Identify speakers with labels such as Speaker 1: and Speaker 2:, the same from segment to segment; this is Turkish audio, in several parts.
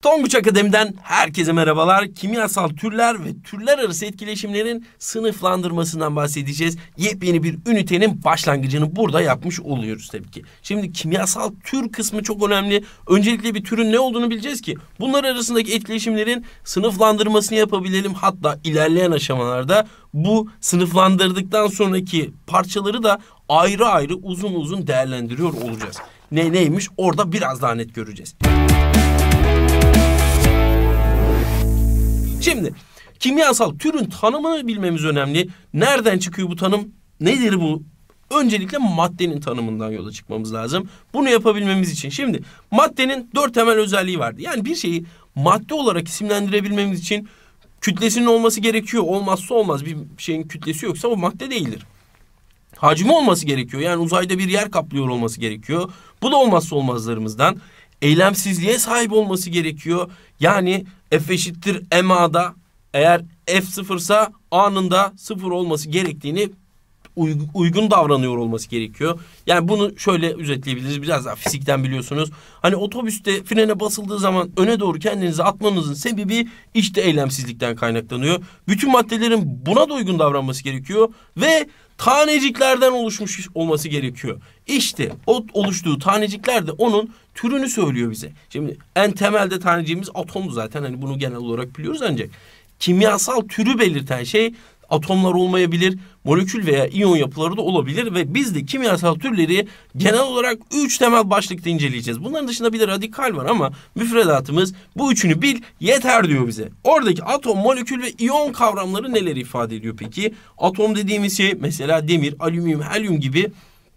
Speaker 1: Tonguç Akademi'den herkese merhabalar. Kimyasal türler ve türler arası etkileşimlerin sınıflandırmasından bahsedeceğiz. Yepyeni bir ünitenin başlangıcını burada yapmış oluyoruz tabii ki. Şimdi kimyasal tür kısmı çok önemli. Öncelikle bir türün ne olduğunu bileceğiz ki bunlar arasındaki etkileşimlerin sınıflandırmasını yapabilelim. Hatta ilerleyen aşamalarda bu sınıflandırdıktan sonraki parçaları da ayrı ayrı uzun uzun değerlendiriyor olacağız. Neymiş orada biraz daha net göreceğiz. Şimdi kimyasal türün tanımını bilmemiz önemli. Nereden çıkıyor bu tanım? Nedir bu? Öncelikle maddenin tanımından yola çıkmamız lazım. Bunu yapabilmemiz için şimdi maddenin 4 temel özelliği vardı. Yani bir şeyi madde olarak isimlendirebilmemiz için kütlesinin olması gerekiyor. Olmazsa olmaz, bir şeyin kütlesi yoksa o madde değildir. Hacmi olması gerekiyor. Yani uzayda bir yer kaplıyor olması gerekiyor. Bu da olmazsa olmazlarımızdan. Eylemsizliğe sahip olması gerekiyor. Yani F eşittir MA'da eğer F sıfırsa A'nın da sıfır olması gerektiğini uygun davranıyor olması gerekiyor. Yani bunu şöyle özetleyebiliriz. Biraz daha fizikten biliyorsunuz. Hani otobüste frene basıldığı zaman öne doğru kendinizi atmanızın sebebi işte eylemsizlikten kaynaklanıyor. Bütün maddelerin buna da uygun davranması gerekiyor ve taneciklerden oluşmuş olması gerekiyor. İşte o oluştuğu tanecikler de onun türünü söylüyor bize. Şimdi en temelde taneciğimiz atomdu zaten. Hani bunu genel olarak biliyoruz ancak kimyasal türü belirten şey atomlar olmayabilir, molekül veya iyon yapıları da olabilir ve biz de kimyasal türleri genel olarak 3 temel başlıkta inceleyeceğiz. Bunların dışında bir de radikal var ama müfredatımız bu üçünü bil yeter diyor bize. Oradaki atom, molekül ve iyon kavramları neler ifade ediyor peki? Atom dediğimiz şey mesela demir, alüminyum, helyum gibi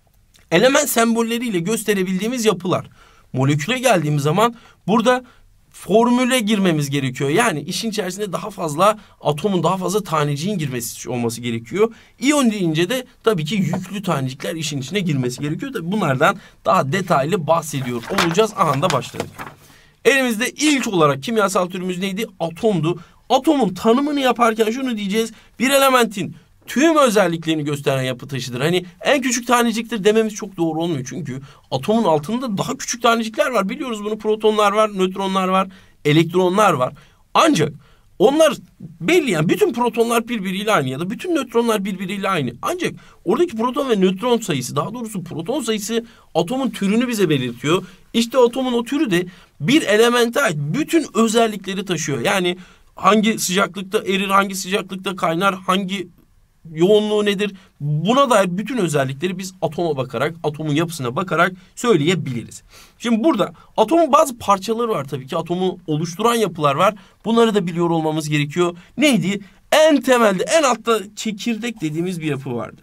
Speaker 1: element sembolleriyle gösterebildiğimiz yapılar. Moleküle geldiğimiz zaman burada formüle girmemiz gerekiyor. Yani işin içerisinde daha fazla atomun, daha fazla taneciğin girmesi olması gerekiyor. İyon deyince de tabii ki yüklü tanecikler işin içine girmesi gerekiyor. Tabii bunlardan daha detaylı bahsediyor olacağız. Aha da başladık. Elimizde ilk olarak kimyasal türümüz neydi? Atomdu. Atomun tanımını yaparken şunu diyeceğiz. Bir elementin tüm özelliklerini gösteren yapı taşıdır. Hani en küçük taneciktir dememiz çok doğru olmuyor. Çünkü atomun altında daha küçük tanecikler var. Biliyoruz bunu, protonlar var, nötronlar var, elektronlar var. Ancak onlar belli, yani bütün protonlar birbiriyle aynı ya da bütün nötronlar birbiriyle aynı. Ancak oradaki proton ve nötron sayısı, daha doğrusu proton sayısı atomun türünü bize belirtiyor. İşte atomun o türü de bir elemente ait bütün özellikleri taşıyor. Yani hangi sıcaklıkta erir, hangi sıcaklıkta kaynar, hangi yoğunluğu nedir? Buna dair bütün özellikleri biz atoma bakarak, atomun yapısına bakarak söyleyebiliriz. Şimdi burada atomun bazı parçaları var tabii ki. Atomu oluşturan yapılar var. Bunları da biliyor olmamız gerekiyor. Neydi? En temelde, en altta çekirdek dediğimiz bir yapı vardı.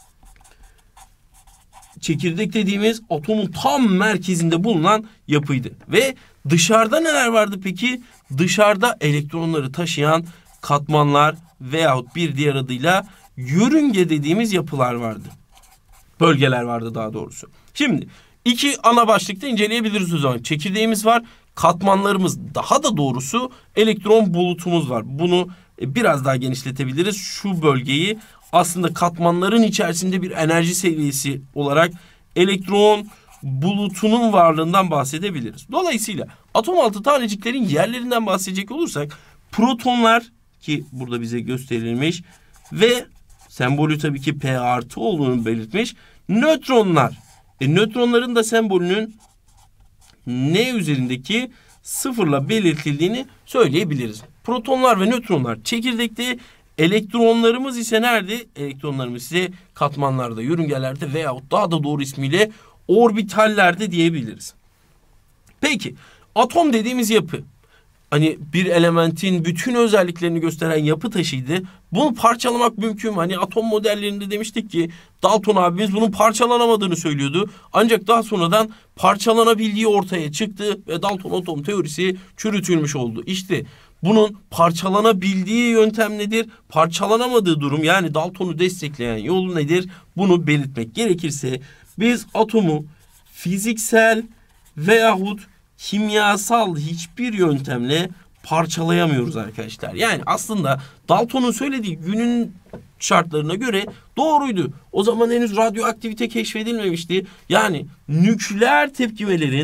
Speaker 1: Çekirdek dediğimiz atomun tam merkezinde bulunan yapıydı. Ve dışarıda neler vardı peki? Dışarıda elektronları taşıyan katmanlar veyahut bir diğer adıyla yörünge dediğimiz yapılar vardı. Bölgeler vardı daha doğrusu. Şimdi iki ana başlıkta inceleyebiliriz o zaman. Çekirdeğimiz var, katmanlarımız, daha da doğrusu elektron bulutumuz var. Bunu biraz daha genişletebiliriz. Şu bölgeyi aslında katmanların içerisinde bir enerji seviyesi olarak elektron bulutunun varlığından bahsedebiliriz. Dolayısıyla atom altı taneciklerin yerlerinden bahsedecek olursak protonlar, ki burada bize gösterilmiş ve sembolü tabii ki P artı olduğunu belirtmiş. Nötronlar. Nötronların da sembolünün N üzerindeki sıfırla belirtildiğini söyleyebiliriz. Protonlar ve nötronlar çekirdekte, elektronlarımız ise nerede? Elektronlarımız ise katmanlarda, yörüngelerde veyahut daha da doğru ismiyle orbitallerde diyebiliriz. Peki atom dediğimiz yapı, hani bir elementin bütün özelliklerini gösteren yapı taşıydı. Bunu parçalamak mümkün mü? Hani atom modellerinde demiştik ki Dalton abimiz bunun parçalanamadığını söylüyordu. Ancak daha sonradan parçalanabildiği ortaya çıktı ve Dalton atom teorisi çürütülmüş oldu. İşte bunun parçalanabildiği yöntem nedir? Parçalanamadığı durum, yani Dalton'u destekleyen yol nedir? Bunu belirtmek gerekirse biz atomu fiziksel veyahut kimyasal hiçbir yöntemle parçalayamıyoruz arkadaşlar. Yani aslında Dalton'un söylediği günün şartlarına göre doğruydu. O zaman henüz radyoaktivite keşfedilmemişti. Yani nükleer tepkimelerin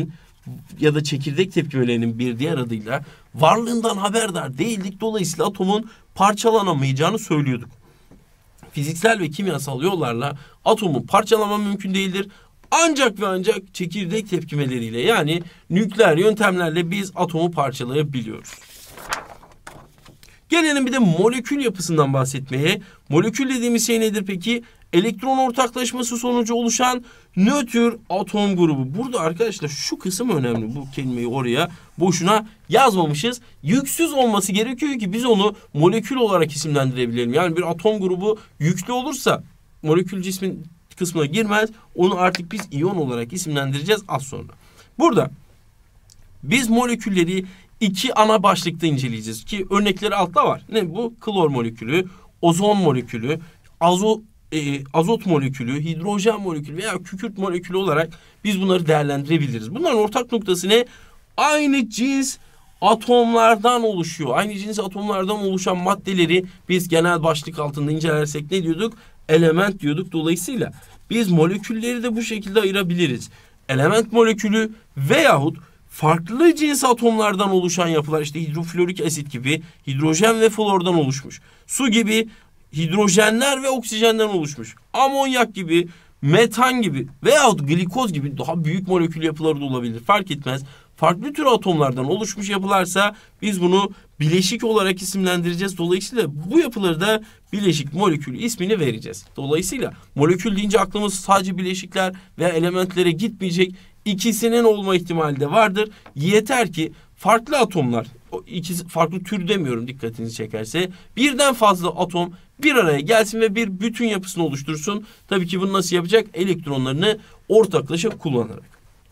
Speaker 1: ya da çekirdek tepkimelerinin bir diğer adıyla varlığından haberdar değildik. Dolayısıyla atomun parçalanamayacağını söylüyorduk. Fiziksel ve kimyasal yollarla atomu parçalama mümkün değildir. Ancak ve ancak çekirdek tepkimeleriyle, yani nükleer yöntemlerle biz atomu parçalayabiliyoruz. Gelelim bir de molekül yapısından bahsetmeye. Molekül dediğimiz şey nedir peki? Elektron ortaklaşması sonucu oluşan nötr atom grubu. Burada arkadaşlar şu kısım önemli. Bu kelimeyi oraya boşuna yazmamışız. Yüksüz olması gerekiyor ki biz onu molekül olarak isimlendirebilelim. Yani bir atom grubu yüklü olursa molekül cismin kısmına girmez. Onu artık biz iyon olarak isimlendireceğiz az sonra. Burada biz molekülleri iki ana başlıkta inceleyeceğiz ki örnekleri altta var. Ne bu? Klor molekülü, ozon molekülü, azot molekülü, hidrojen molekülü veya kükürt molekülü olarak biz bunları değerlendirebiliriz. Bunların ortak noktası ne? Aynı cins atomlardan oluşuyor. Aynı cins atomlardan oluşan maddeleri biz genel başlık altında incelersek ne diyorduk? Element diyorduk. Dolayısıyla biz molekülleri de bu şekilde ayırabiliriz. Element molekülü veyahut farklı cins atomlardan oluşan yapılar, işte hidroflorik asit gibi hidrojen ve flordan oluşmuş. Su gibi hidrojenler ve oksijenden oluşmuş. Amonyak gibi, metan gibi veyahut glikoz gibi daha büyük molekül yapıları da olabilir. Fark etmez. Farklı tür atomlardan oluşmuş yapılarsa biz bunu bileşik olarak isimlendireceğiz. Dolayısıyla bu yapıları da bileşik molekül ismini vereceğiz. Dolayısıyla molekül deyince aklımız sadece bileşikler veya elementlere gitmeyecek. İkisinin olma ihtimali de vardır. Yeter ki farklı atomlar, ikisi farklı tür demiyorum dikkatinizi çekerse, birden fazla atom bir araya gelsin ve bir bütün yapısını oluştursun. Tabii ki bunu nasıl yapacak? Elektronlarını ortaklaşa kullanarak.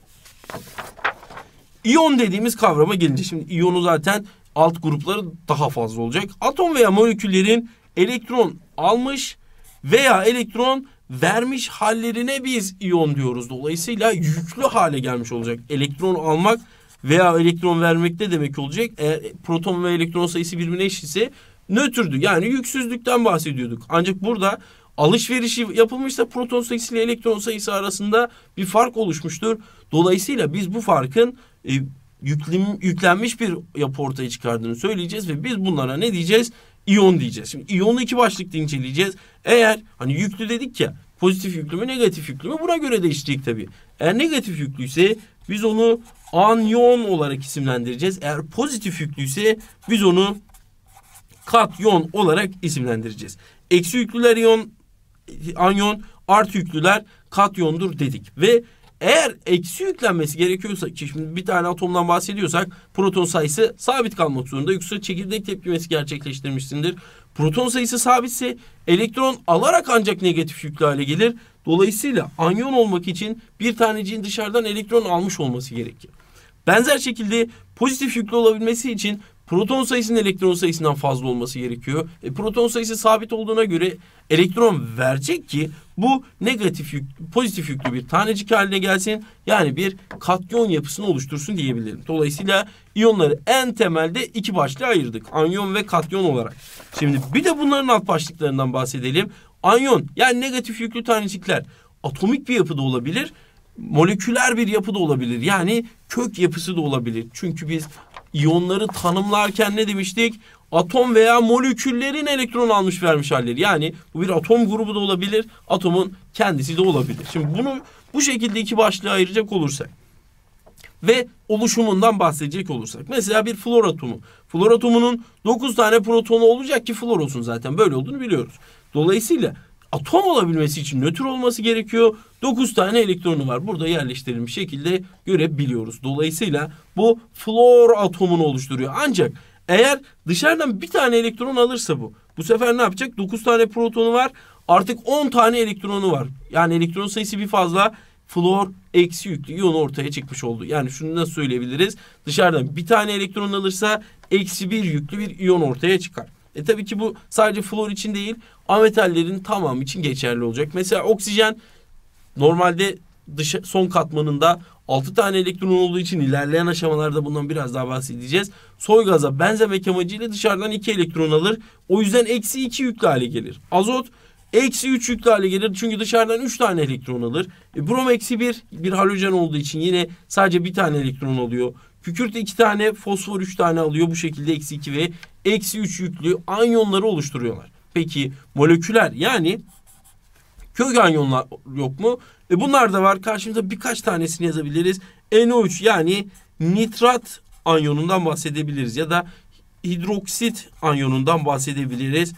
Speaker 1: İyon dediğimiz kavrama gelince, şimdi iyonu zaten alt grupları daha fazla olacak. Atom veya moleküllerin elektron almış veya elektron vermiş hallerine biz iyon diyoruz. Dolayısıyla yüklü hale gelmiş olacak. Elektron almak veya elektron vermek de demek olacak. Eğer proton ve elektron sayısı birbirine eşitse nötrdü. Yani yüksüzlükten bahsediyorduk. Ancak burada alışverişi yapılmışsa proton sayısı ile elektron sayısı arasında bir fark oluşmuştur. Dolayısıyla biz bu farkın yüklenmiş bir yapı ortaya çıkardığını söyleyeceğiz ve biz bunlara ne diyeceğiz? İyon diyeceğiz. Şimdi iyonu iki başlıkta inceleyeceğiz. Eğer hani yüklü dedik ya, pozitif yüklü mü negatif yüklü mü, buna göre değişecek tabii. Eğer negatif yüklüyse biz onu anyon olarak isimlendireceğiz. Eğer pozitif yüklüyse biz onu katyon olarak isimlendireceğiz. Eksi yüklüler anyon, artı yüklüler katyondur dedik. Ve eğer eksi yüklenmesi gerekiyorsa, ki şimdi bir tane atomdan bahsediyorsak proton sayısı sabit kalmak zorunda. Yoksa çekirdek tepkimesi gerçekleştirmişsindir. Proton sayısı sabitse elektron alarak ancak negatif yüklü hale gelir. Dolayısıyla anyon olmak için bir taneciğin dışarıdan elektron almış olması gerekir. Benzer şekilde pozitif yüklü olabilmesi için proton sayısının elektron sayısından fazla olması gerekiyor. Proton sayısı sabit olduğuna göre elektron verecek ki bu pozitif yüklü bir tanecik haline gelsin. Yani bir katyon yapısını oluştursun diyebilirim. Dolayısıyla iyonları en temelde iki başlığa ayırdık. Anyon ve katyon olarak. Şimdi bir de bunların alt başlıklarından bahsedelim. Anyon, yani negatif yüklü tanecikler atomik bir yapıda olabilir. Moleküler bir yapı da olabilir. Yani kök yapısı da olabilir. Çünkü biz iyonları tanımlarken ne demiştik? Atom veya moleküllerin elektron almış vermiş halleri. Yani bu bir atom grubu da olabilir. Atomun kendisi de olabilir. Şimdi bunu bu şekilde iki başlığa ayıracak olursak ve oluşumundan bahsedecek olursak. Mesela bir flor atomu. Flor atomunun 9 tane protonu olacak ki flor olsun zaten. Böyle olduğunu biliyoruz. Dolayısıyla atom olabilmesi için nötr olması gerekiyor. 9 tane elektronu var. Burada yerleştirilmiş şekilde görebiliyoruz. Dolayısıyla bu flor atomunu oluşturuyor. Ancak eğer dışarıdan bir tane elektron alırsa bu sefer ne yapacak? 9 tane protonu var. Artık 10 tane elektronu var. Yani elektron sayısı bir fazla. Flor eksi yüklü iyon ortaya çıkmış oldu. Yani şunu nasıl söyleyebiliriz? Dışarıdan bir tane elektron alırsa eksi bir yüklü bir iyon ortaya çıkar. Tabii ki bu sadece flor için değil, ametallerin tamamı için geçerli olacak. Mesela oksijen normalde son katmanında 6 tane elektron olduğu için ilerleyen aşamalarda bundan biraz daha bahsedeceğiz. Soy gaza benzemek amacıyla dışarıdan 2 elektron alır. O yüzden eksi 2 yüklü hale gelir. Azot Eksi 3 yüklü hale gelir. Çünkü dışarıdan 3 tane elektron alır. Brom eksi 1 bir halojen olduğu için yine sadece bir tane elektron alıyor. Kükürt 2 tane, fosfor 3 tane alıyor. Bu şekilde eksi 2 ve eksi 3 yüklü anyonları oluşturuyorlar. Peki moleküler yani kök anyonlar yok mu? Bunlar da var. Karşımıza birkaç tanesini yazabiliriz. NO3 yani nitrat anyonundan bahsedebiliriz. Ya da hidroksit anyonundan bahsedebiliriz.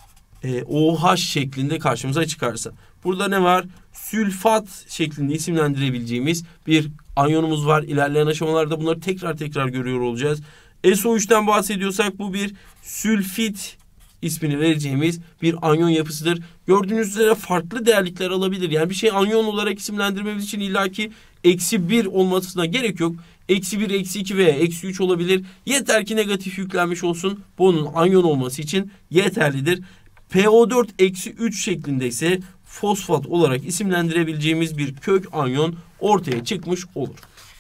Speaker 1: OH şeklinde karşımıza çıkarsa. Burada ne var? Sülfat şeklinde isimlendirebileceğimiz bir anyonumuz var. İlerleyen aşamalarda bunları tekrar görüyor olacağız. SO3'ten bahsediyorsak bu bir sülfit ismini vereceğimiz bir anyon yapısıdır. Gördüğünüz üzere farklı değerlikler alabilir. Yani bir şey anyon olarak isimlendirmemiz için illaki eksi 1 olmasına gerek yok. Eksi 1, eksi 2 veya eksi 3 olabilir. Yeter ki negatif yüklenmiş olsun. Bunun anyon olması için yeterlidir. PO4 eksi 3 şeklinde ise fosfat olarak isimlendirebileceğimiz bir kök anyon ortaya çıkmış olur.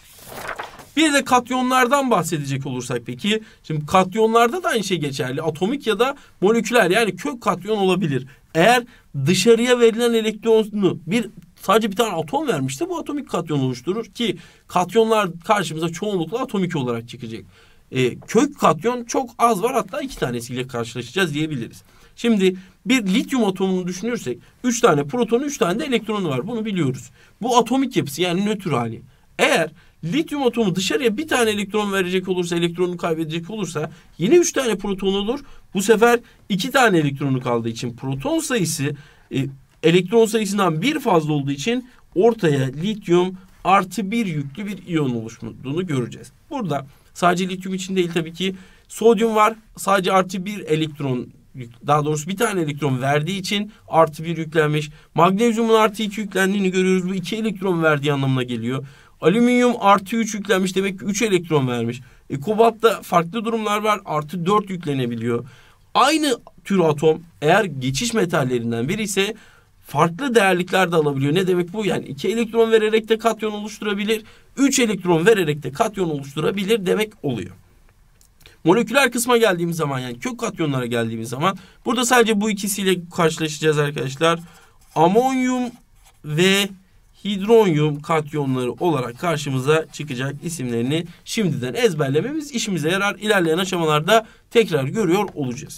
Speaker 1: Bir de katyonlardan bahsedecek olursak peki. Şimdi katyonlarda da aynı şey geçerli. Atomik ya da moleküler yani kök katyon olabilir. Eğer dışarıya verilen elektronu sadece bir tane atom vermişse bu atomik katyon oluşturur ki katyonlar karşımıza çoğunlukla atomik olarak çıkacak. Kök katyon çok az var, hatta 2 tanesiyle karşılaşacağız diyebiliriz. Şimdi bir lityum atomunu düşünürsek 3 tane protonu 3 tane de elektronu var, bunu biliyoruz. Bu atomik yapısı yani nötr hali. Eğer lityum atomu dışarıya bir tane elektron verecek olursa, elektronunu kaybedecek olursa yine 3 tane proton olur. Bu sefer 2 tane elektronu kaldığı için proton sayısı elektron sayısından bir fazla olduğu için ortaya lityum artı 1 yüklü bir iyon oluştuğunu göreceğiz. Burada sadece lityum için değil tabii ki sodyum var. Sadece artı 1 elektron, daha doğrusu bir tane elektron verdiği için artı 1 yüklenmiş. Magnezyumun artı 2 yüklendiğini görüyoruz. Bu 2 elektron verdiği anlamına geliyor. Alüminyum artı 3 yüklenmiş, demek ki 3 elektron vermiş. Kobaltta farklı durumlar var. Artı 4 yüklenebiliyor. Aynı tür atom eğer geçiş metallerinden biri ise farklı değerlikler de alabiliyor. Ne demek bu? Yani 2 elektron vererek de katyon oluşturabilir. 3 elektron vererek de katyon oluşturabilir demek oluyor. Moleküler kısma geldiğimiz zaman yani kök katyonlara geldiğimiz zaman burada sadece bu ikisiyle karşılaşacağız arkadaşlar. Amonyum ve hidronyum katyonları olarak karşımıza çıkacak, isimlerini şimdiden ezberlememiz işimize yarar. İlerleyen aşamalarda tekrar görüyor olacağız.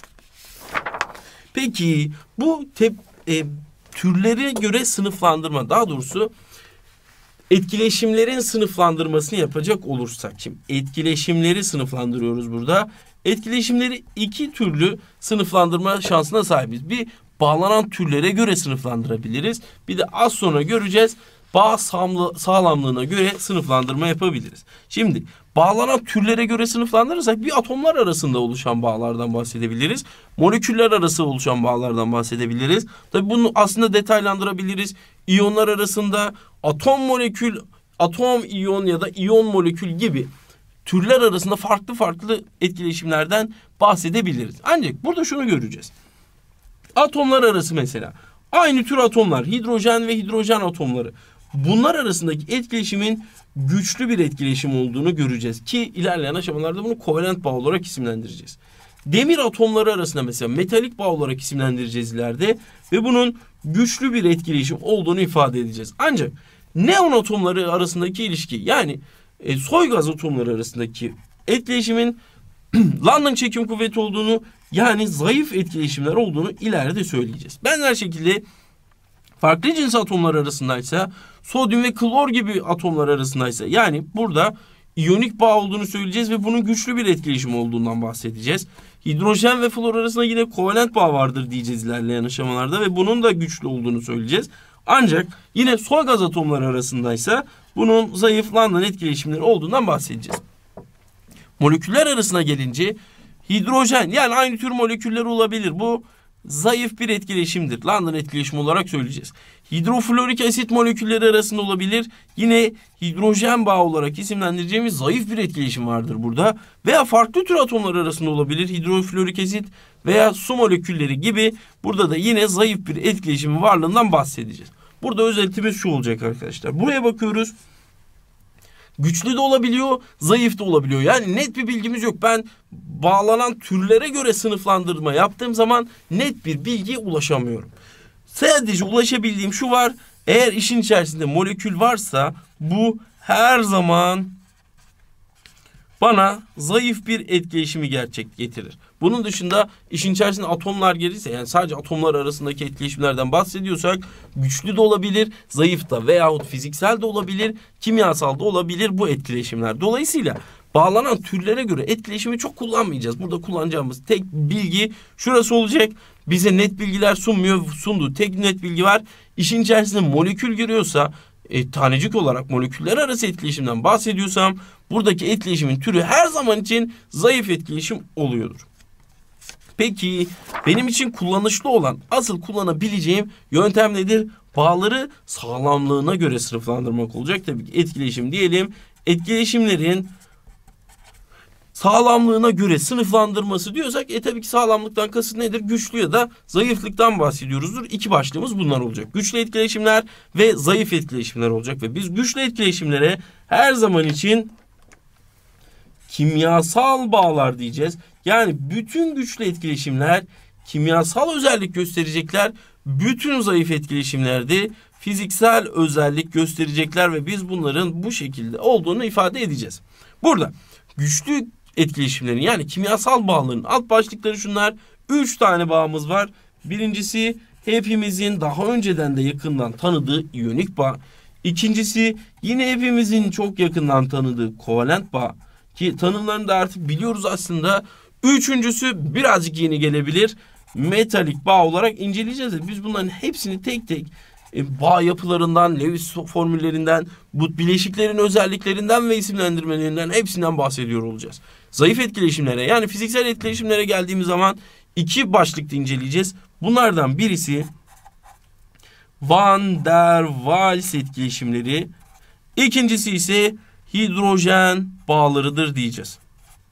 Speaker 1: Peki bu türlere göre sınıflandırma, daha doğrusu etkileşimlerin sınıflandırmasını yapacak olursak, şimdi etkileşimleri sınıflandırıyoruz burada. Etkileşimleri 2 türlü sınıflandırma şansına sahibiz. Bir, bağlanan türlere göre sınıflandırabiliriz. Bir de az sonra göreceğiz, bağ sağlamlığına göre sınıflandırma yapabiliriz. Şimdi bağlanan türlere göre sınıflandırırsak bir atomlar arasında oluşan bağlardan bahsedebiliriz. Moleküller arası oluşan bağlardan bahsedebiliriz. Tabii bunu aslında detaylandırabiliriz. İyonlar arasında atom molekül, atom iyon ya da iyon molekül gibi türler arasında farklı etkileşimlerden bahsedebiliriz. Ancak burada şunu göreceğiz. Atomlar arası mesela aynı tür atomlar, hidrojen ve hidrojen atomları, bunlar arasındaki etkileşimin güçlü bir etkileşim olduğunu göreceğiz ki ilerleyen aşamalarda bunu kovalent bağ olarak isimlendireceğiz. Demir atomları arasında mesela metalik bağ olarak isimlendireceğiz ileride ve bunun güçlü bir etkileşim olduğunu ifade edeceğiz. Ancak neon atomları arasındaki ilişki yani soy gaz atomları arasındaki etkileşimin London çekim kuvveti olduğunu, yani zayıf etkileşimler olduğunu ileride söyleyeceğiz. Benzer şekilde farklı cins atomlar arasındaysa, sodyum ve klor gibi atomlar arasındaysa, yani burada iyonik bağ olduğunu söyleyeceğiz ve bunun güçlü bir etkileşim olduğundan bahsedeceğiz. Hidrojen ve flor arasında yine kovalent bağ vardır diyeceğiz ilerleyen aşamalarda ve bunun da güçlü olduğunu söyleyeceğiz. Ancak yine soy gaz atomları arasındaysa bunun zayıf London etkileşimleri olduğundan bahsedeceğiz. Moleküller arasına gelince hidrojen, yani aynı tür moleküller olabilir. Bu zayıf bir etkileşimdir. London etkileşimi olarak söyleyeceğiz. Hidroflorik asit molekülleri arasında olabilir. Yine hidrojen bağı olarak isimlendireceğimiz zayıf bir etkileşim vardır burada. Veya farklı tür atomlar arasında olabilir. Hidroflorik asit veya su molekülleri gibi burada da yine zayıf bir etkileşimin varlığından bahsedeceğiz. Burada özelliğimiz şu olacak arkadaşlar. Buraya bakıyoruz. Güçlü de olabiliyor, zayıf da olabiliyor. Yani net bir bilgimiz yok. Ben bağlanan türlere göre sınıflandırma yaptığım zaman net bir bilgiye ulaşamıyorum. Sadece ulaşabildiğim şu var. Eğer işin içerisinde molekül varsa bu her zaman bana zayıf bir etkileşimi getirir. Bunun dışında işin içerisinde atomlar gelirse, yani sadece atomlar arasındaki etkileşimlerden bahsediyorsak, güçlü de olabilir, zayıf da veyahut fiziksel de olabilir, kimyasal da olabilir bu etkileşimler. Dolayısıyla bağlanan türlere göre etkileşimi çok kullanmayacağız. Burada kullanacağımız tek bilgi şurası olacak. Bize net bilgiler sunmuyor. Sunduğu tek net bilgi var. İşin içerisinde molekül giriyorsa, tanecik olarak moleküller arası etkileşimden bahsediyorsam, buradaki etkileşimin türü her zaman için zayıf etkileşim oluyordur. Peki benim için kullanışlı olan, asıl kullanabileceğim yöntem nedir? Bağları sağlamlığına göre sınıflandırmak olacak. Tabii ki etkileşim diyelim. Etkileşimlerin sağlamlığına göre sınıflandırması diyorsak, tabii ki sağlamlıktan kasıt nedir? Güçlü ya da zayıflıktan bahsediyoruzdur. İki başlığımız bunlar olacak. Güçlü etkileşimler ve zayıf etkileşimler olacak ve biz güçlü etkileşimlere her zaman için kimyasal bağlar diyeceğiz. Yani bütün güçlü etkileşimler kimyasal özellik gösterecekler. Bütün zayıf etkileşimlerde fiziksel özellik gösterecekler ve biz bunların bu şekilde olduğunu ifade edeceğiz. Burada güçlü etkileşimlerin, yani kimyasal bağların alt başlıkları şunlar. 3 tane bağımız var. Birincisi hepimizin daha önceden de yakından tanıdığı iyonik bağ. İkincisi yine hepimizin çok yakından tanıdığı kovalent bağ. Ki tanımlarını da artık biliyoruz aslında. Üçüncüsü birazcık yeni gelebilir. Metalik bağ olarak inceleyeceğiz. Biz bunların hepsini tek tek bağ yapılarından, Lewis formüllerinden, bu bileşiklerin özelliklerinden ve isimlendirmelerinden hepsinden bahsediyor olacağız. Zayıf etkileşimlere, yani fiziksel etkileşimlere geldiğimiz zaman iki başlıkta inceleyeceğiz. Bunlardan birisi Van der Waals etkileşimleri, ikincisi ise hidrojen bağlarıdır diyeceğiz.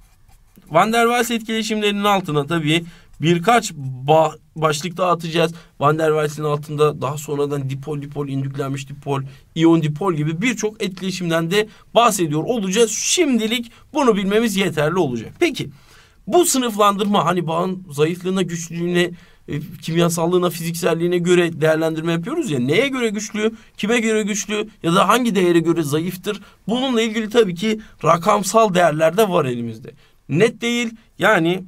Speaker 1: Van der Waals etkileşimlerinin altına tabii birkaç başlık daha atacağız. Van der Waals'in altında daha sonradan dipol, indüklenmiş dipol, iyon dipol gibi birçok etkileşimden de bahsediyor olacağız. Şimdilik bunu bilmemiz yeterli olacak. Peki bu sınıflandırma, hani bağın zayıflığına, güçlülüğüne, kimyasallığına, fizikselliğine göre değerlendirme yapıyoruz ya. Neye göre güçlü, kime göre güçlü ya da hangi değere göre zayıftır? Bununla ilgili tabii ki rakamsal değerler de var elimizde. Net değil, yani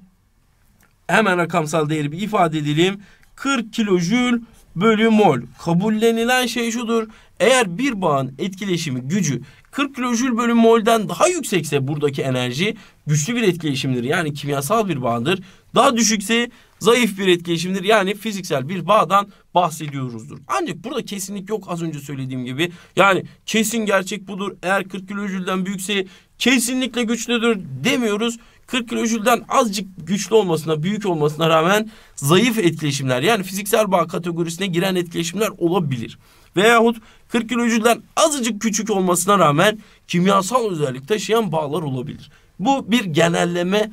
Speaker 1: hemen rakamsal değeri bir ifade edelim. 40 kilojül bölü mol. Kabullenilen şey şudur. Eğer bir bağın etkileşimi gücü 40 kilojül bölü mol'den daha yüksekse buradaki enerji güçlü bir etkileşimdir. Yani kimyasal bir bağdır. Daha düşükse zayıf bir etkileşimdir. Yani fiziksel bir bağdan bahsediyoruzdur. Ancak burada kesinlik yok, az önce söylediğim gibi. Yani kesin gerçek budur. Eğer 40 kilojülden büyükse kesinlikle güçlüdür demiyoruz. 40 kilojülden azıcık güçlü olmasına, büyük olmasına rağmen zayıf etkileşimler, yani fiziksel bağ kategorisine giren etkileşimler olabilir. Veyahut 40 kilojülden azıcık küçük olmasına rağmen kimyasal özellik taşıyan bağlar olabilir. Bu bir genelleme,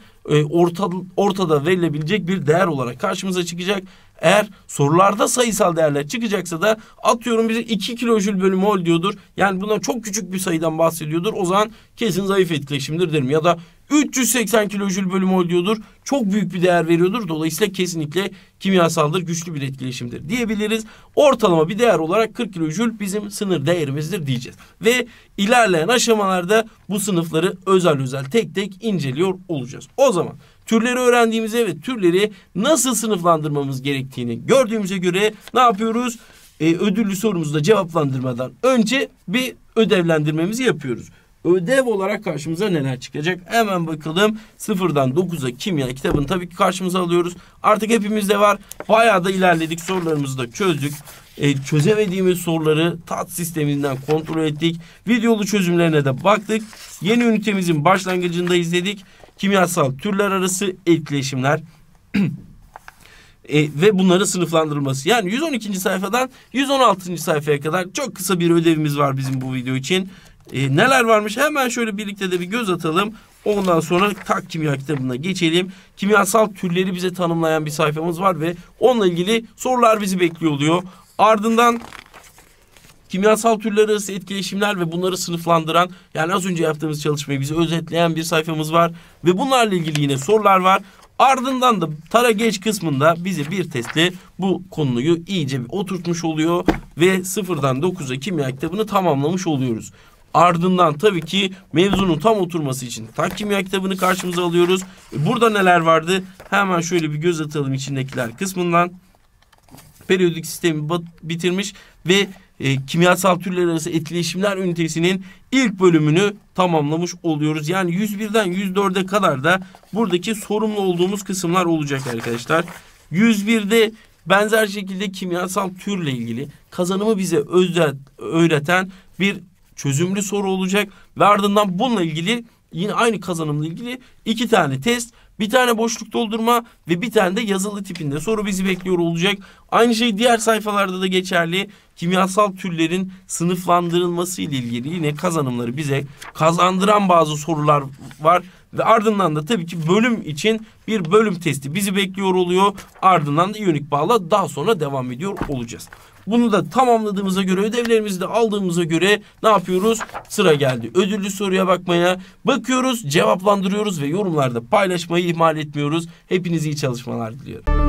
Speaker 1: ortada verilebilecek bir değer olarak karşımıza çıkacak. Eğer sorularda sayısal değerler çıkacaksa da atıyorum bize 2 kilojül bölü mol diyordur. Yani bundan çok küçük bir sayıdan bahsediyordur. O zaman kesin zayıf etkileşimdir derim. Ya da 380 kilojül bölü mol diyordur. Çok büyük bir değer veriyordur. Dolayısıyla kesinlikle kimyasaldır, güçlü bir etkileşimdir diyebiliriz. Ortalama bir değer olarak 40 kilojül bizim sınır değerimizdir diyeceğiz. Ve ilerleyen aşamalarda bu sınıfları özel tek tek inceliyor olacağız. O zaman türleri öğrendiğimize ve türleri nasıl sınıflandırmamız gerektiğini gördüğümüze göre ne yapıyoruz? Ödüllü sorumuzu da cevaplandırmadan önce bir ödevlendirmemizi yapıyoruz. Ödev olarak karşımıza neler çıkacak? Hemen bakalım. 0'dan 9'a kimya kitabını tabii ki karşımıza alıyoruz. Artık hepimizde var. Bayağı da ilerledik. Sorularımızı da çözdük. Çözemediğimiz soruları TAT sisteminden kontrol ettik. Videolu çözümlerine de baktık. Yeni ünitemizin başlangıcında izledik. Kimyasal türler arası etkileşimler ve bunların sınıflandırılması. Yani 112. sayfadan 116. sayfaya kadar çok kısa bir ödevimiz var bizim bu video için. Neler varmış hemen şöyle birlikte de bir göz atalım. Ondan sonra TAK kimya kitabına geçelim. Kimyasal türleri bize tanımlayan bir sayfamız var ve onunla ilgili sorular bizi bekliyor oluyor. Ardından kimyasal türler arası etkileşimler ve bunları sınıflandıran, yani az önce yaptığımız çalışmayı bize özetleyen bir sayfamız var. Ve bunlarla ilgili yine sorular var. Ardından da tara geç kısmında bize bir testle bu konuyu iyice bir oturtmuş oluyor. Ve 0'dan 9'a kimya kitabını tamamlamış oluyoruz. Ardından tabii ki mevzunun tam oturması için tak kimya kitabını karşımıza alıyoruz. Burada neler vardı? Hemen şöyle bir göz atalım içindekiler kısmından. Periyodik sistemi bitirmiş ve kimyasal türler arası etkileşimler ünitesinin ilk bölümünü tamamlamış oluyoruz. Yani 101'den 104'e kadar da buradaki sorumlu olduğumuz kısımlar olacak arkadaşlar. 101'de benzer şekilde kimyasal türle ilgili kazanımı bize öğreten bir çözümlü soru olacak ve ardından bununla ilgili yine aynı kazanımla ilgili 2 tane test, bir tane boşluk doldurma ve bir tane de yazılı tipinde soru bizi bekliyor olacak. Aynı şey diğer sayfalarda da geçerli. Kimyasal türlerin sınıflandırılması ile ilgili yine kazanımları bize kazandıran bazı sorular var. Ve ardından da tabii ki bölüm için bir bölüm testi bizi bekliyor oluyor. Ardından da iyonik bağla daha sonra devam ediyor olacağız. Bunu da tamamladığımıza göre, ödevlerimizi de aldığımıza göre ne yapıyoruz? Sıra geldi ödüllü soruya bakmaya. Bakıyoruz, cevaplandırıyoruz ve yorumlarda paylaşmayı ihmal etmiyoruz. Hepinize iyi çalışmalar diliyorum.